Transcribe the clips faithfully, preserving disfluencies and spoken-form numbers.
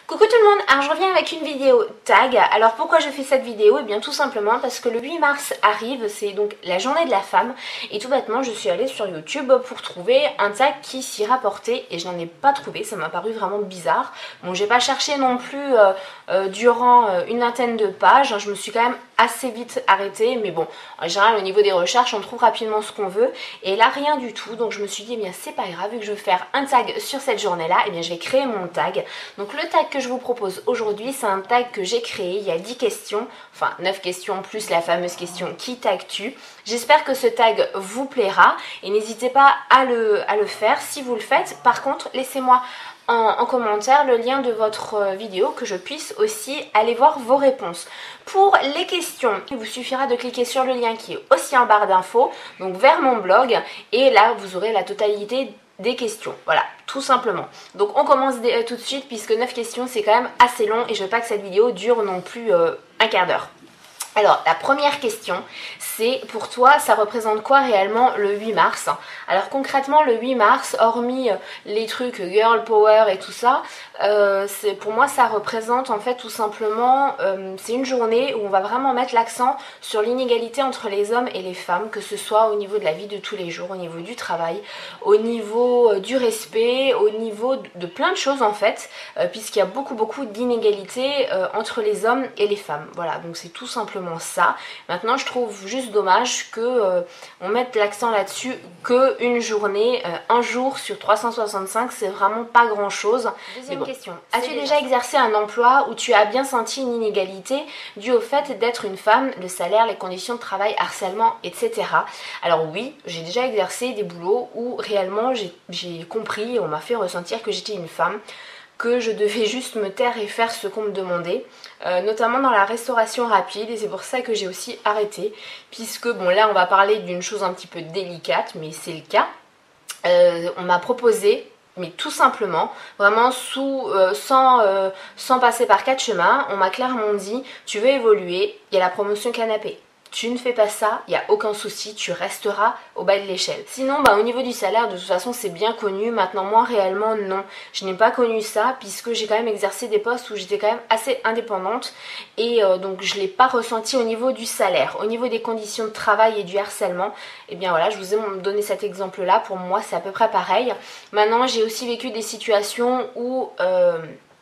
Coucou tout le monde, alors je reviens avec une vidéo tag. Alors pourquoi je fais cette vidéo? Et bien tout simplement parce que le huit mars arrive, c'est donc la journée de la femme. Et tout bêtement je suis allée sur YouTube pour trouver un tag qui s'y rapportait. Et je n'en ai pas trouvé, ça m'a paru vraiment bizarre. Bon, j'ai pas cherché non plus euh, euh, durant euh, une vingtaine de pages. Je me suis quand même assez vite arrêtée. Mais bon, en général au niveau des recherches on trouve rapidement ce qu'on veut. Et là rien du tout, donc je me suis dit eh bien c'est pas grave, vu que je veux faire un tag sur cette journée là, et bien je vais créer mon tag. Donc le tag que je vous propose aujourd'hui, c'est un tag que j'ai créé, il y a dix questions, enfin neuf questions plus la fameuse question qui tag-tu. J'espère que ce tag vous plaira et n'hésitez pas à le, à le faire si vous le faites. Par contre, laissez-moi en, en commentaire le lien de votre vidéo que je puisse aussi aller voir vos réponses. Pour les questions, il vous suffira de cliquer sur le lien qui est aussi en barre d'infos, donc vers mon blog, et là vous aurez la totalité des questions, voilà, tout simplement. Donc on commence dès, euh, tout de suite puisque neuf questions c'est quand même assez long et je veux pas que cette vidéo dure non plus euh, un quart d'heure. Alors la première question, c'est pour toi ça représente quoi réellement le huit mars? Alors concrètement le huit mars, hormis les trucs girl power et tout ça, euh, c'est, pour moi ça représente en fait tout simplement, euh, c'est une journée où on va vraiment mettre l'accent sur l'inégalité entre les hommes et les femmes, que ce soit au niveau de la vie de tous les jours, au niveau du travail, au niveau euh, du respect, au niveau de, de plein de choses en fait, euh, puisqu'il y a beaucoup beaucoup d'inégalités euh, entre les hommes et les femmes. Voilà, donc c'est tout simplement ça. Maintenant je trouve juste dommage que euh, on mette l'accent là-dessus, que une journée, euh, un jour sur trois cent soixante-cinq, c'est vraiment pas grand chose. Deuxième bon. question, as-tu déjà exercé un emploi où tu as bien senti une inégalité due au fait d'être une femme, le salaire, les conditions de travail, harcèlement, et cetera. Alors oui, j'ai déjà exercé des boulots où réellement j'ai compris, on m'a fait ressentir que j'étais une femme, que je devais juste me taire et faire ce qu'on me demandait, euh, notamment dans la restauration rapide, et c'est pour ça que j'ai aussi arrêté, puisque bon là on va parler d'une chose un petit peu délicate, mais c'est le cas. Euh, on m'a proposé, mais tout simplement, vraiment sous, euh, sans, euh, sans passer par quatre chemins, on m'a clairement dit tu veux évoluer, il y a la promotion canapé. Tu ne fais pas ça, il n'y a aucun souci, tu resteras au bas de l'échelle. Sinon, bah, au niveau du salaire, de toute façon, c'est bien connu. Maintenant, moi, réellement, non. Je n'ai pas connu ça puisque j'ai quand même exercé des postes où j'étais quand même assez indépendante. Et euh, donc, je ne l'ai pas ressenti au niveau du salaire. Au niveau des conditions de travail et du harcèlement, eh bien voilà, je vous ai donné cet exemple-là. Pour moi, c'est à peu près pareil. Maintenant, j'ai aussi vécu des situations où euh,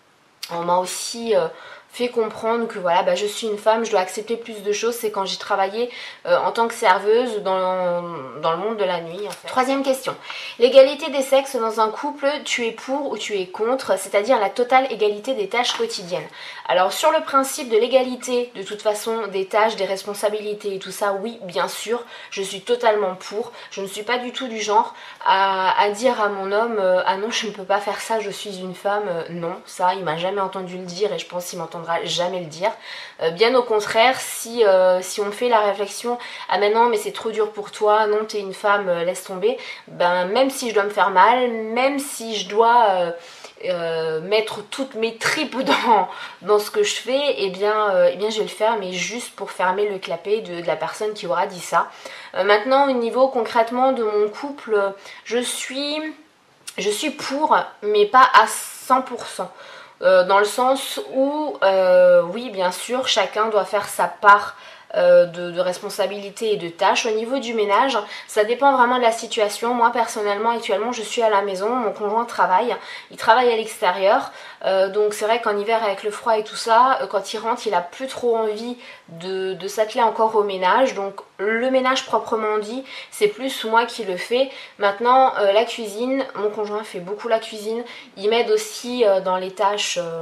on m'a aussi... Euh, fait comprendre que voilà, bah, je suis une femme, je dois accepter plus de choses. C'est quand j'ai travaillé euh, en tant que serveuse dans, dans le monde de la nuit en fait. Troisième question, l'égalité des sexes dans un couple, tu es pour ou tu es contre, c'est-à-dire la totale égalité des tâches quotidiennes? Alors sur le principe de l'égalité de toute façon des tâches, des responsabilités et tout ça, oui bien sûr, je suis totalement pour. Je ne suis pas du tout du genre à, à dire à mon homme euh, ah non je ne peux pas faire ça, je suis une femme. euh, non, ça il m'a jamais entendu le dire et je pense qu'il m'entendra jamais le dire. Euh, bien au contraire, si, euh, si on fait la réflexion ah mais non mais c'est trop dur pour toi, non t'es une femme, euh, laisse tomber, ben même si je dois me faire mal, même si je dois euh, euh, mettre toutes mes tripes dans, dans ce que je fais, et eh bien, euh, eh bien je vais le faire, mais juste pour fermer le clapet de, de la personne qui aura dit ça. Euh, maintenant au niveau concrètement de mon couple, je suis, je suis pour, mais pas à cent pour cent. Euh, dans le sens où, euh, oui bien sûr, chacun doit faire sa part euh, de, de responsabilité et de tâches. Au niveau du ménage, ça dépend vraiment de la situation. Moi personnellement, actuellement, je suis à la maison, mon conjoint travaille, il travaille à l'extérieur, euh, donc c'est vrai qu'en hiver avec le froid et tout ça, euh, quand il rentre, il a plus trop envie de, de s'atteler encore au ménage, donc le ménage proprement dit, c'est plus moi qui le fais. Maintenant, euh, la cuisine, mon conjoint fait beaucoup la cuisine, il m'aide aussi euh, dans les tâches euh,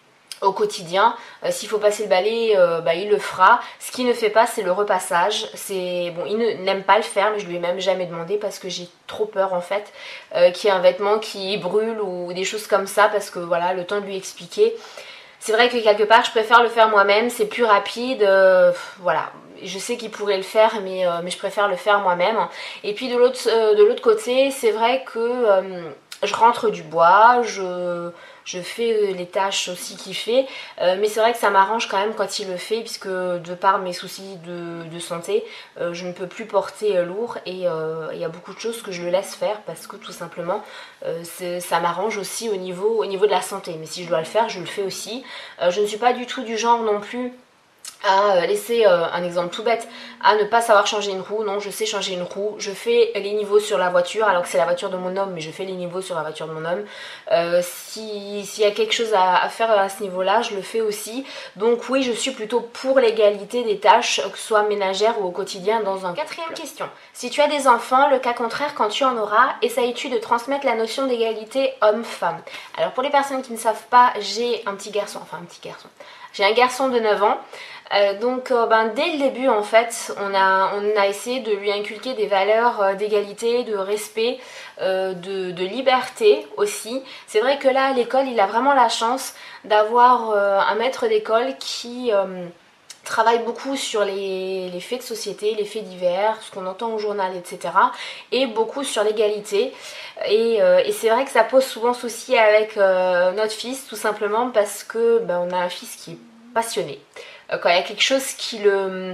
au quotidien. Euh, s'il faut passer le balai, euh, bah, il le fera. Ce qu'il ne fait pas, c'est le repassage. C'est bon, il n'aime pas le faire, mais je lui ai même jamais demandé parce que j'ai trop peur en fait euh, qu'il y ait un vêtement qui brûle ou des choses comme ça, parce que voilà, le temps de lui expliquer. C'est vrai que quelque part, je préfère le faire moi-même, c'est plus rapide, euh, voilà. Je sais qu'il pourrait le faire, mais, euh, mais je préfère le faire moi-même. Et puis de l'autre euh, de l'autre côté, c'est vrai que euh, je rentre du bois, je... je fais les tâches aussi qu'il fait, euh, mais c'est vrai que ça m'arrange quand même quand il le fait, puisque de par mes soucis de, de santé, euh, je ne peux plus porter lourd et il euh, y a beaucoup de choses que je le laisse faire parce que tout simplement euh, ça m'arrange aussi au niveau, au niveau de la santé. Mais si je dois le faire, je le fais aussi. Euh, je ne suis pas du tout du genre non plus à laisser euh, un exemple tout bête, à ne pas savoir changer une roue. Non, je sais changer une roue, je fais les niveaux sur la voiture, alors que c'est la voiture de mon homme, mais je fais les niveaux sur la voiture de mon homme. Euh, si, s'il y a quelque chose à, à faire à ce niveau là, je le fais aussi. Donc oui, je suis plutôt pour l'égalité des tâches, que ce soit ménagère ou au quotidien dans un couple. Quatrième question, si tu as des enfants, le cas contraire quand tu en auras, essayes-tu de transmettre la notion d'égalité homme-femme? Alors pour les personnes qui ne savent pas, j'ai un petit garçon, enfin un petit garçon, j'ai un garçon de neuf ans. Euh, donc euh, ben, dès le début en fait on a, on a essayé de lui inculquer des valeurs euh, d'égalité, de respect, euh, de, de liberté aussi. C'est vrai que là à l'école il a vraiment la chance d'avoir euh, un maître d'école qui euh, travaille beaucoup sur les, les faits de société, les faits divers, ce qu'on entend au journal, et cetera. Et beaucoup sur l'égalité. Et, euh, et c'est vrai que ça pose souvent souci avec euh, notre fils, tout simplement parce que ben, on a un fils qui est passionné. Quand il y a quelque chose qui le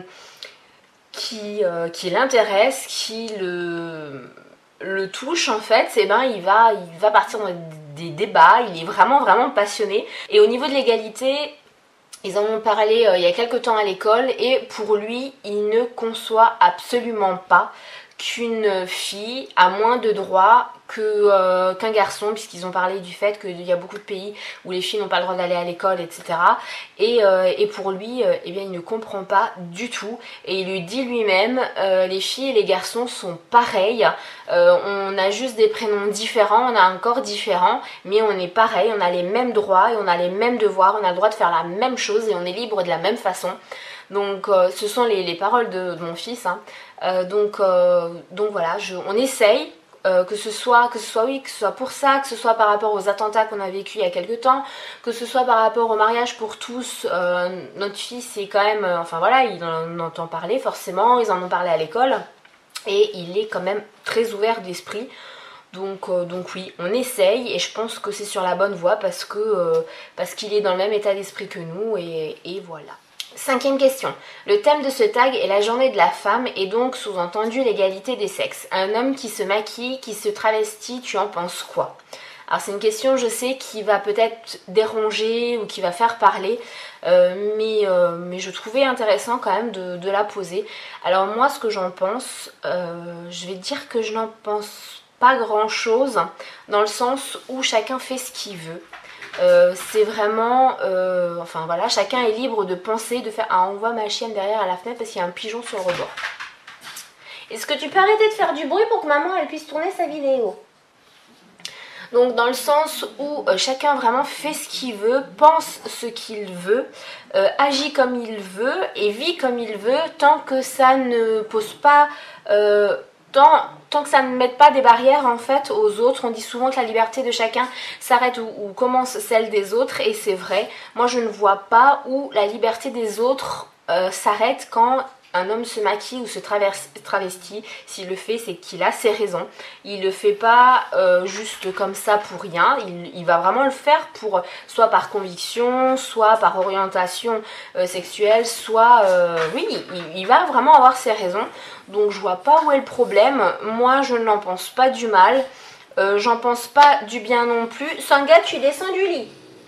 qui, euh, qui l'intéresse, qui le, le touche en fait, et ben il va, il va partir dans des débats, il est vraiment vraiment passionné. Et au niveau de l'égalité, ils en ont parlé euh, il y a quelques temps à l'école et pour lui, il ne conçoit absolument pas qu'une fille a moins de droits que, euh, qu'un garçon, puisqu'ils ont parlé du fait qu'il y a beaucoup de pays où les filles n'ont pas le droit d'aller à l'école, et cetera. Et, euh, et pour lui, euh, eh bien, il ne comprend pas du tout. Et il lui dit lui-même, euh, les filles et les garçons sont pareils. Euh, on a juste des prénoms différents, on a un corps différent, mais on est pareil, on a les mêmes droits et on a les mêmes devoirs, on a le droit de faire la même chose et on est libre de la même façon. Donc euh, ce sont les, les paroles de, de mon fils. Hein. Euh, donc, euh, donc voilà, je, on essaye. Euh, que ce soit, que ce soit oui, que ce soit pour ça, que ce soit par rapport aux attentats qu'on a vécu il y a quelques temps, que ce soit par rapport au mariage pour tous. Euh, notre fils est quand même, euh, enfin voilà, il en entend parler forcément, ils en ont parlé à l'école et il est quand même très ouvert d'esprit. Donc, euh, donc oui, on essaye et je pense que c'est sur la bonne voie parce que euh, parce qu'il est dans le même état d'esprit que nous et, et voilà. Cinquième question. Le thème de ce tag est la journée de la femme et donc sous-entendu l'égalité des sexes. Un homme qui se maquille, qui se travestit, tu en penses quoi? Alors c'est une question, je sais, qui va peut-être déranger ou qui va faire parler, euh, mais, euh, mais je trouvais intéressant quand même de, de la poser. Alors moi, ce que j'en pense, euh, je vais dire que je n'en pense pas grand-chose, dans le sens où chacun fait ce qu'il veut. Euh, c'est vraiment, euh, enfin voilà, chacun est libre de penser, de faire. Ah, on voit ma chienne derrière à la fenêtre parce qu'il y a un pigeon sur le rebord. Est-ce que tu peux arrêter de faire du bruit pour que maman elle puisse tourner sa vidéo? Donc dans le sens où euh, chacun vraiment fait ce qu'il veut, pense ce qu'il veut, euh, agit comme il veut et vit comme il veut, tant que ça ne pose pas... Euh, Tant, tant que ça ne mette pas des barrières en fait aux autres. On dit souvent que la liberté de chacun s'arrête où, où commence celle des autres et c'est vrai. Moi je ne vois pas où la liberté des autres euh, s'arrête quand un homme se maquille ou se travestit. S'il le fait, c'est qu'il a ses raisons. Il le fait pas euh, juste comme ça pour rien. Il, il va vraiment le faire pour soit par conviction, soit par orientation euh, sexuelle, soit euh, oui, il, il va vraiment avoir ses raisons. Donc je vois pas où est le problème. Moi, je n'en pense pas du mal. Euh, j'en pense pas du bien non plus. Sanga, tu descends du lit.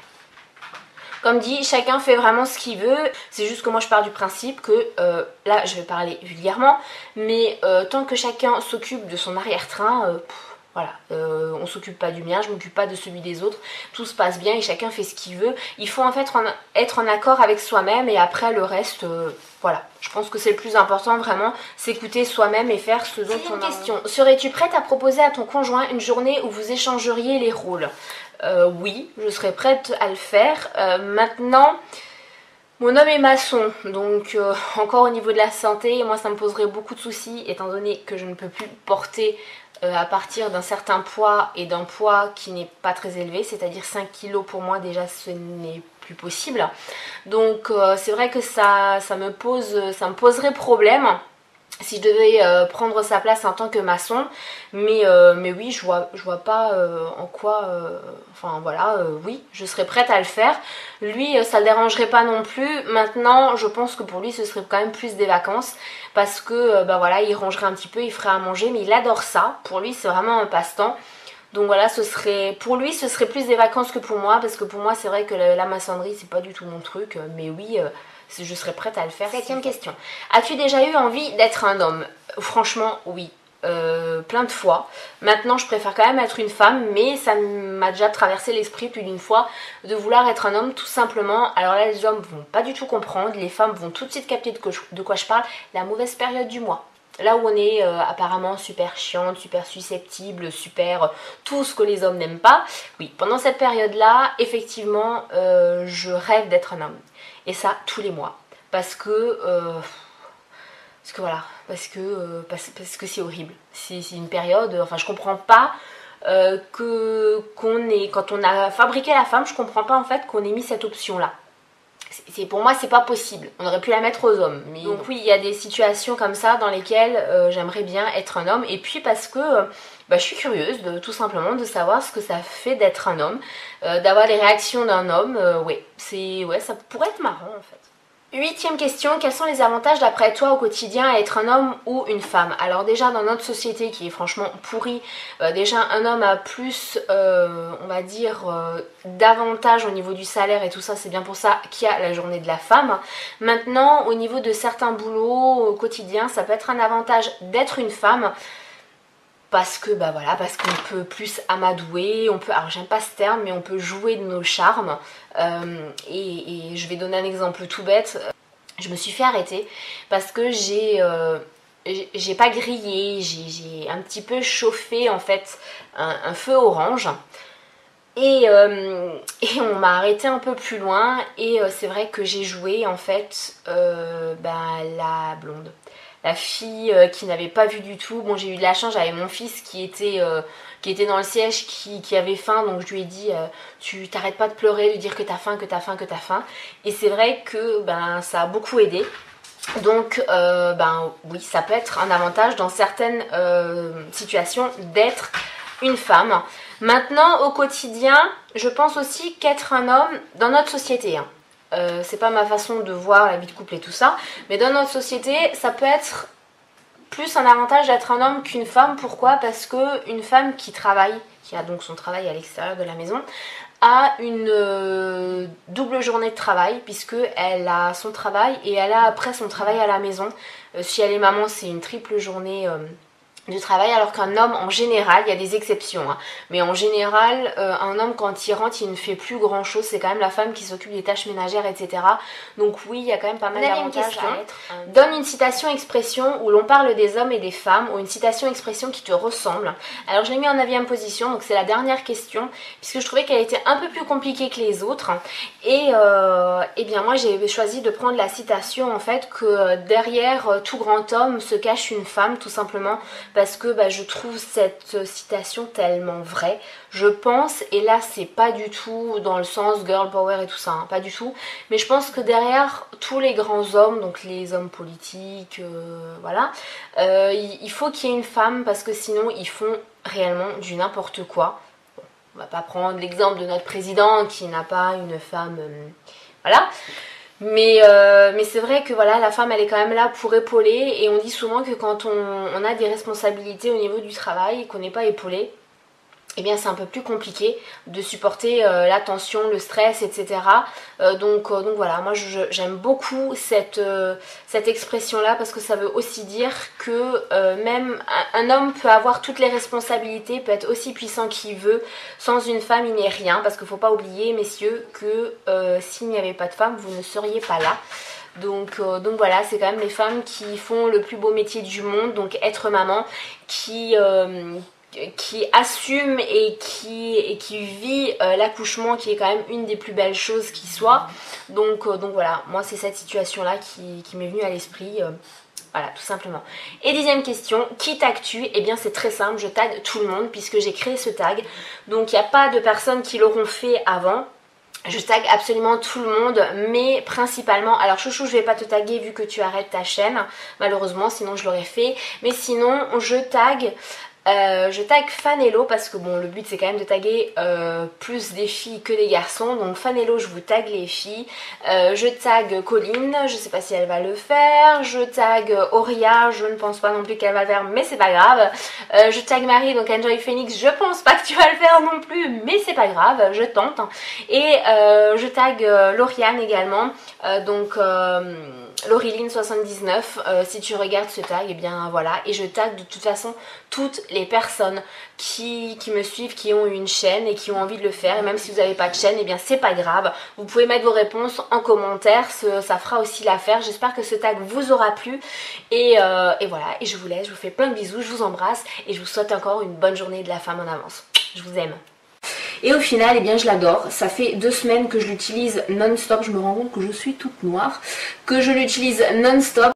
Comme dit, chacun fait vraiment ce qu'il veut. C'est juste que moi je pars du principe que, euh, là je vais parler vulgairement, mais euh, tant que chacun s'occupe de son arrière-train, euh, voilà, euh, on s'occupe pas du mien, je m'occupe pas de celui des autres, tout se passe bien et chacun fait ce qu'il veut. Il faut en fait en, être en accord avec soi-même et après le reste, euh, voilà. Je pense que c'est le plus important vraiment, s'écouter soi-même et faire ce dont on a. Question, serais-tu prête à proposer à ton conjoint une journée où vous échangeriez les rôles? Euh, oui, je serais prête à le faire. Euh, maintenant, mon homme est maçon, donc euh, encore au niveau de la santé, moi ça me poserait beaucoup de soucis étant donné que je ne peux plus porter euh, à partir d'un certain poids et d'un poids qui n'est pas très élevé, c'est-à-dire cinq kilos pour moi déjà ce n'est plus possible. Donc euh, c'est vrai que ça, ça, me pose, ça me poserait problème. si je devais euh, prendre sa place en tant que maçon, mais, euh, mais oui, je vois, je vois pas euh, en quoi, euh, enfin voilà, euh, oui, je serais prête à le faire. Lui, euh, ça le dérangerait pas non plus. Maintenant, je pense que pour lui, ce serait quand même plus des vacances, parce que, euh, bah voilà, il rangerait un petit peu, il ferait à manger, mais il adore ça. Pour lui, c'est vraiment un passe-temps. Donc voilà, ce serait, pour lui, ce serait plus des vacances que pour moi, parce que pour moi, c'est vrai que la, la maçonnerie, c'est pas du tout mon truc, mais oui... Euh, je serais prête à le faire. Septième question. As-tu déjà eu envie d'être un homme? Franchement, oui. Euh, plein de fois. Maintenant, je préfère quand même être une femme, mais ça m'a déjà traversé l'esprit plus d'une fois de vouloir être un homme tout simplement. Alors là, les hommes vont pas du tout comprendre, les femmes vont tout de suite capter de, je, de quoi je parle. La mauvaise période du mois. Là où on est euh, apparemment super chiante, super susceptible, super euh, tout ce que les hommes n'aiment pas. Oui, pendant cette période-là, effectivement, euh, je rêve d'être un homme. Et ça, tous les mois. Parce que... Euh, parce que voilà, parce que euh, parce, parce que c'est horrible. C'est une période... Enfin, je comprends pas euh, que qu'on ait... Quand on a fabriqué la femme, je comprends pas en fait qu'on ait mis cette option-là. C'est, pour moi, c'est pas possible. On aurait pu la mettre aux hommes. Mais donc oui, il y a des situations comme ça dans lesquelles euh, j'aimerais bien être un homme. Et puis parce que euh, bah, je suis curieuse, de, tout simplement, de savoir ce que ça fait d'être un homme, euh, d'avoir les réactions d'un homme. Euh, ouais, c'est, ouais, ça pourrait être marrant en fait. Huitième question, quels sont les avantages d'après toi au quotidien à être un homme ou une femme? Alors déjà dans notre société qui est franchement pourrie, euh, déjà un homme a plus, euh, on va dire, euh, d'avantages au niveau du salaire et tout ça, c'est bien pour ça qu'il y a la journée de la femme. Maintenant au niveau de certains boulots au quotidien, ça peut être un avantage d'être une femme. Parce que bah voilà, parce qu'on peut plus amadouer, on peut, alors j'aime pas ce terme, mais on peut jouer de nos charmes. Euh, et, et je vais donner un exemple tout bête. Je me suis fait arrêter parce que j'ai euh, j'ai pas grillé, j'ai un petit peu chauffé en fait un, un feu orange. Et, euh, et on m'a arrêté un peu plus loin et euh, c'est vrai que j'ai joué en fait euh, bah, la blonde. La fille euh, qui n'avait pas vu du tout. Bon, j'ai eu de la chance, j'avais mon fils qui était, euh, qui était dans le siège, qui, qui avait faim, donc je lui ai dit euh, tu t'arrêtes pas de pleurer, de dire que t'as faim, que t'as faim, que t'as faim. Et c'est vrai que ben, ça a beaucoup aidé. Donc euh, ben oui, ça peut être un avantage dans certaines euh, situations d'être une femme. Maintenant, au quotidien, je pense aussi qu'être un homme dans notre société, hein, Euh, c'est pas ma façon de voir la vie de couple et tout ça, mais dans notre société, ça peut être plus un avantage d'être un homme qu'une femme. Pourquoi? Parce que une femme qui travaille, qui a donc son travail à l'extérieur de la maison, a une euh, double journée de travail, puisque elle a son travail et elle a après son travail à la maison. Euh, si elle est maman, c'est une triple journée euh, de travail, alors qu'un homme en général, il y a des exceptions, hein, mais en général euh, un homme quand il rentre il ne fait plus grand chose, c'est quand même la femme qui s'occupe des tâches ménagères, etc. Donc oui, il y a quand même pas mal d'avantages à être. Donne une citation expression où l'on parle des hommes et des femmes, ou une citation expression qui te ressemble. Alors je l'ai mis en neuvième position, donc c'est la dernière question, puisque je trouvais qu'elle était un peu plus compliquée que les autres, et, euh, et bien moi j'ai choisi de prendre la citation en fait que derrière tout grand homme se cache une femme, tout simplement. Parce que bah, je trouve cette citation tellement vraie. Je pense, et là c'est pas du tout dans le sens girl power et tout ça, hein, pas du tout. Mais je pense que derrière tous les grands hommes, donc les hommes politiques, euh, voilà, euh, il faut qu'il y ait une femme parce que sinon ils font réellement du n'importe quoi. Bon, on va pas prendre l'exemple de notre président qui n'a pas une femme, euh, voilà. Mais, euh, mais c'est vrai que voilà, la femme elle est quand même là pour épauler, et on dit souvent que quand on, on a des responsabilités au niveau du travail et qu'on n'est pas épaulé, eh bien c'est un peu plus compliqué de supporter euh, la tension, le stress, et cetera. Euh, donc, euh, donc voilà, moi j'aime beaucoup cette, euh, cette expression-là parce que ça veut aussi dire que euh, même un, un homme peut avoir toutes les responsabilités, peut être aussi puissant qu'il veut. Sans une femme, il n'est rien, parce qu'il ne faut pas oublier, messieurs, que euh, s'il n'y avait pas de femme, vous ne seriez pas là. Donc, euh, donc voilà, c'est quand même les femmes qui font le plus beau métier du monde, donc être maman, qui... Euh, qui assume et qui, et qui vit euh, l'accouchement, qui est quand même une des plus belles choses qui soit. Donc, euh, donc voilà, moi c'est cette situation-là qui, qui m'est venue à l'esprit. Euh, voilà, tout simplement. Et dixième question, qui tag-tu? Eh bien c'est très simple, je tag tout le monde puisque j'ai créé ce tag. Donc il n'y a pas de personnes qui l'auront fait avant. Je tag absolument tout le monde, mais principalement, alors chouchou je vais pas te taguer vu que tu arrêtes ta chaîne, malheureusement, sinon je l'aurais fait, mais sinon je tag... Euh, je tag Fanello parce que bon le but c'est quand même de taguer euh, plus des filles que des garçons, donc Fanello je vous tag les filles, euh, je tag Colline, je sais pas si elle va le faire, je tag Auria, je ne pense pas non plus qu'elle va le faire mais c'est pas grave, euh, je tag Marie donc Enjoy Phoenix, je pense pas que tu vas le faire non plus mais c'est pas grave, je tente, et euh, je tag euh, Lauriane également, euh, donc euh, Lauriline soixante-dix-neuf, euh, si tu regardes ce tag, et eh bien voilà, et je tag de toute façon toutes les personnes qui, qui me suivent, qui ont une chaîne et qui ont envie de le faire, et même si vous n'avez pas de chaîne, et eh bien c'est pas grave, vous pouvez mettre vos réponses en commentaire, ce, ça fera aussi l'affaire. J'espère que ce tag vous aura plu, et, euh, et voilà, et je vous laisse, je vous fais plein de bisous, je vous embrasse, et je vous souhaite encore une bonne journée de la femme en avance. Je vous aime. Et au final, eh bien, je l'adore. Ça fait deux semaines que je l'utilise non-stop. Je me rends compte que je suis toute noire. Que je l'utilise non-stop.